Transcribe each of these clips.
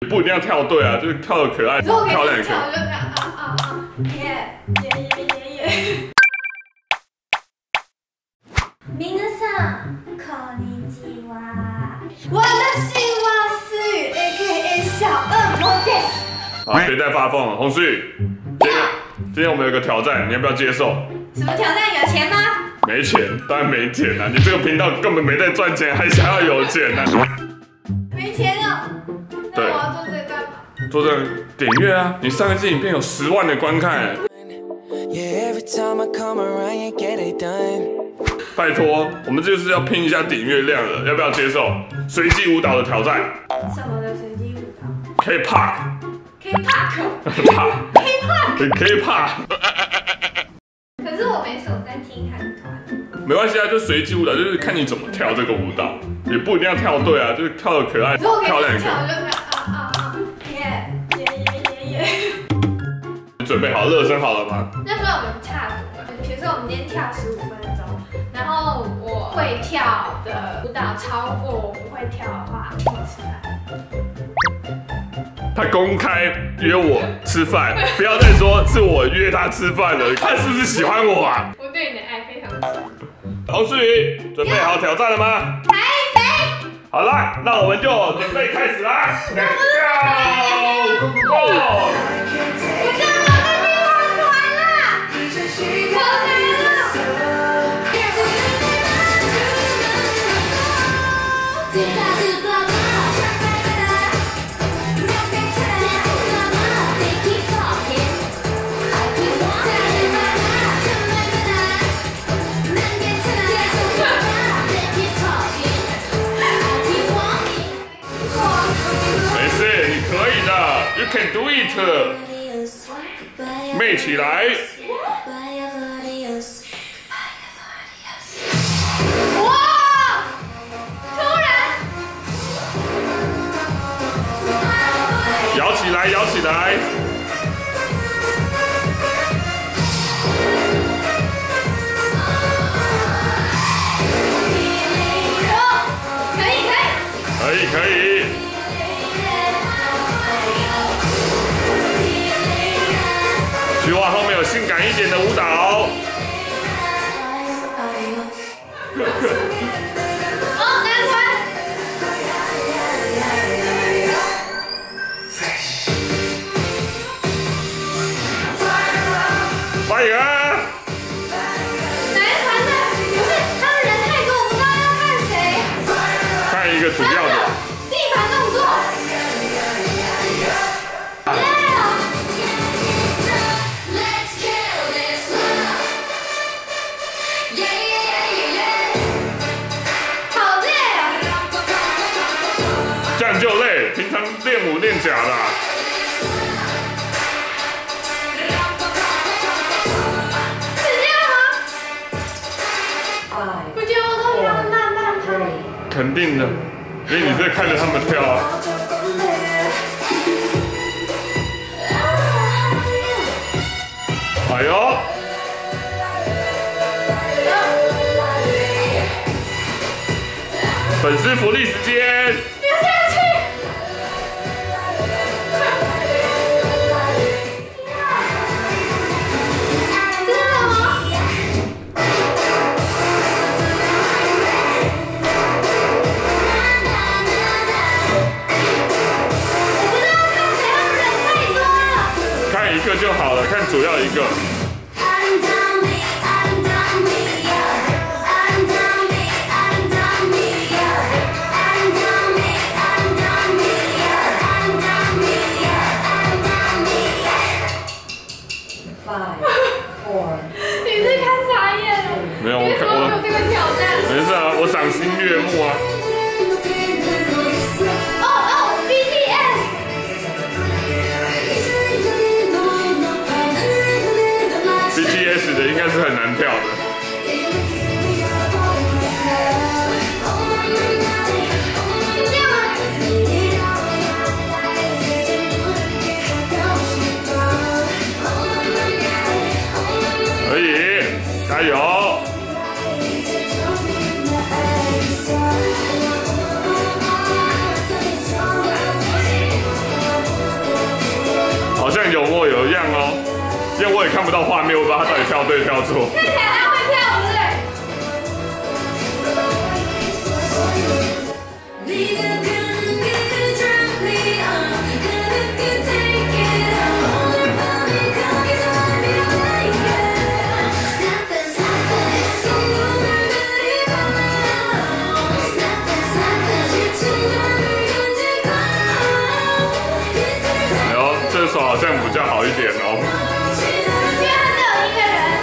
不一定要跳对啊，就是跳的可爱、漂亮也可以。 我就这样耶。皆さんこんにちは。私は思雨 AKA 小恶魔です。 好，别再发疯了，洪思雨。今天我们有个挑战，你要不要接受？ 什么挑战？有钱吗？ 没钱，当然没钱啊！你这个频道根本没在赚钱，还想要有钱呢？ 没钱了。那对我要做这个干嘛？ 做这个点阅啊！你上一支影片有10万的观看。拜托，我们这就是要拼一下点阅量了，要不要接受？随机舞蹈的挑战。 什么的随机舞蹈 K-pop。K-pop。 可是我没什么在听韩团。 没关系啊，就随机舞蹈，就是看你怎么跳这个舞蹈，也不一定要跳对啊，就是跳的可爱、漂亮也可以。 我就这样耶。 你准备好热身好了吗？ 那不然我们差多了。比如说我们今天跳15分钟，然后我会跳的舞蹈超过我不会跳的话，我吃饭。 他公开约我吃饭，不要再说是我约他吃饭了，他是不是喜欢我啊？ 我对你的爱非常深。 洪思雨，准备好挑战了吗？ 没。 好啦，那我们就准备开始啦 ！Let's go！ Go！ 我知道我跟你玩团了，我来了。 没事，你可以的 ，You can do it！ 妹起来！ 哇！突然， 摇起来，摇起来！可以。希望后面有性感一点的舞蹈。 男团。 欢迎啊！ 男团的不是他们人太多，我不知道要看谁。 看一个主要的。 地板动作。好累啊！ 这样就累，平常练武练假啦。 是这样吗？我觉得我都跳得慢慢拍。 肯定的，因为你在看着他们跳啊。哎呦！粉丝福利时间！ 不要下去！这是什么？我不知道看谁，他们人太多了。 看一个就好了，看主要一个。 你是看傻眼了？ 没有， 为什么有这个挑战？ 没事啊，我赏心悦目啊。BTS 的应该是很难跳的。可以，加油！ 因为我也看不到画面，我不知道他到底跳对跳错。 看起来他会跳舞对。 这首好像比较好一点哦。 因为他只有一个人。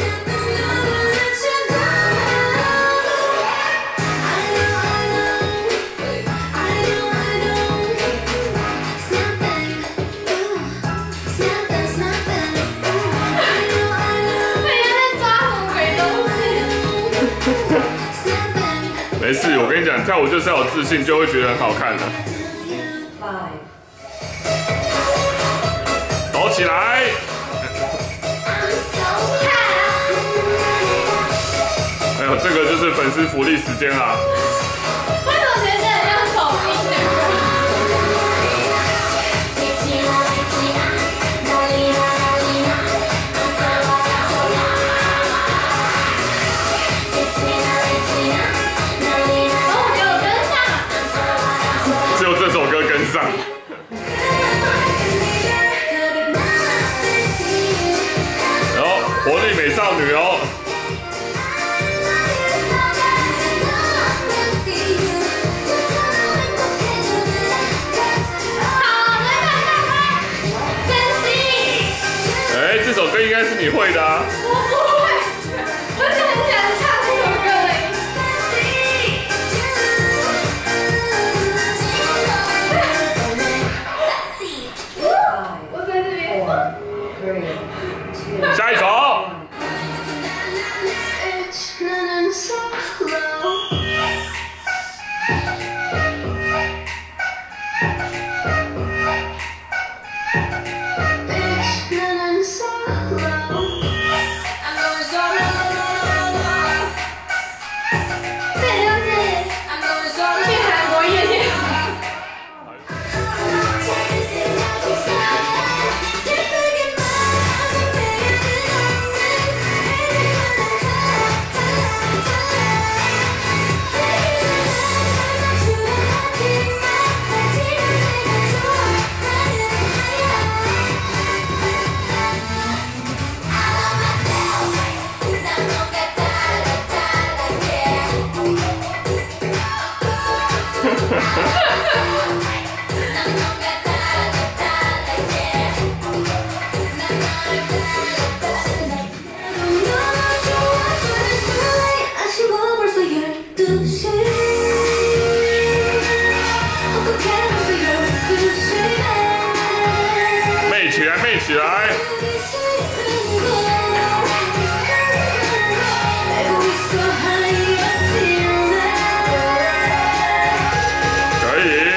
没事，我跟你讲，跳舞就是要有自信，就会觉得很好看的。抖起来！哎呦，这个就是粉丝福利时间啦。 为什么觉得很像抖音的？ 只有这首歌跟上。然后活力美少女哦。哎，这首歌应该是你会的啊。 我不会，我只很喜欢唱这首歌而已。我在这边。 下一首。妹起来！可以。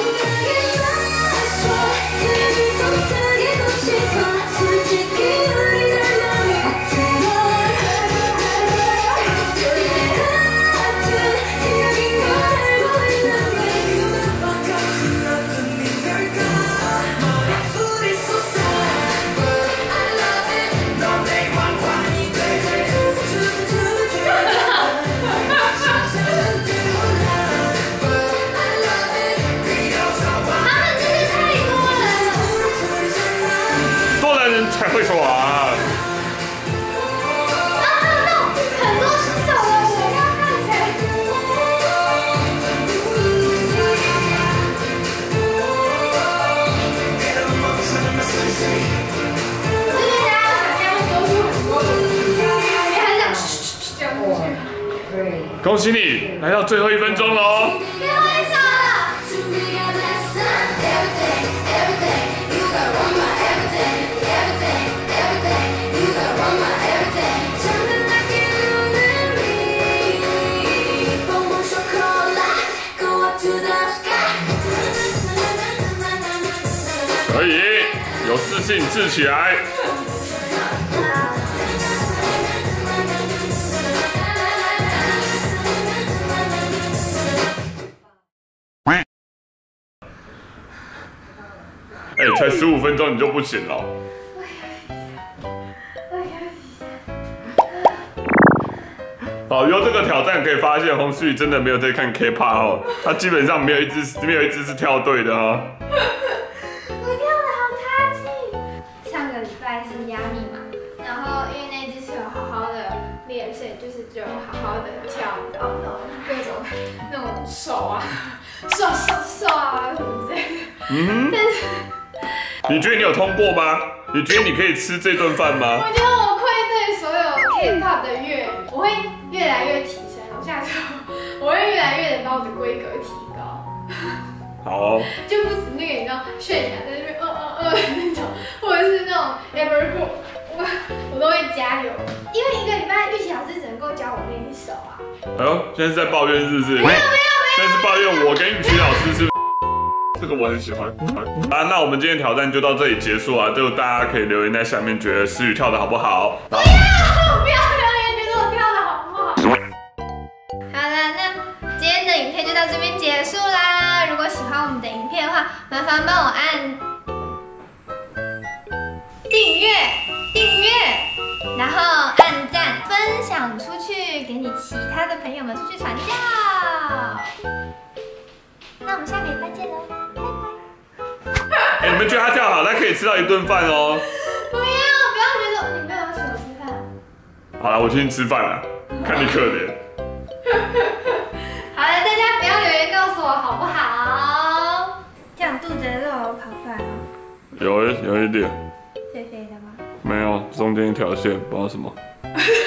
才会说啊！ 很多新手的，我要看谁？这边大家想要说出很多，你还想这样过去？ 恭喜你来到最后1分钟喽！ 最后一首了。 可以，有自信，志起来。哎，才15分钟你就不行了。 好，由这个挑战可以发现，洪思雨真的没有在看 K-pop 哦，他基本上没有一支是跳对的哦。 我跳的好差劲。上个礼拜是压密嘛，然后因为那一支是有好好的练，所以就是就好好的跳，然后各种那种手啊，刷啊什么之类的。但是你觉得你有通过吗？你觉得你可以吃这顿饭吗？ 我觉得我愧对所有 K-pop 的乐迷，我会越来越提升。我下次我会越来越的把我的规格提高。 好哦， 就不止那个你知道泫雅在那边那种，或者是那种 Everglow， 我都会加油。因为一个礼拜玉琪老师只能够教我练一首啊。 哎呦，现在是在抱怨是不是？ 没有。 现在是抱怨我跟玉琪老师是。这个我很喜欢啊！那我们今天挑战就到这里结束啊！就大家可以留言在下面，觉得思雨跳的好不好？ 不要留言，觉得我跳的好不好？好了，那今天的影片就到这边结束啦。如果喜欢我们的影片的话，麻烦帮我按订阅，然后按赞、分享出去，给你其他的朋友们出去传教。那我们下个礼拜见喽，拜拜。 你们觉得他跳好，他可以吃到一顿饭哦。 不要觉得你不要请我吃饭。 好了，我请你吃饭了，看你可怜。 好了，大家不要留言告诉我好不好？这样肚子的肉有跑出来了。 有一点。 肥肥的吗？ 没有，中间一条线，不知道什么。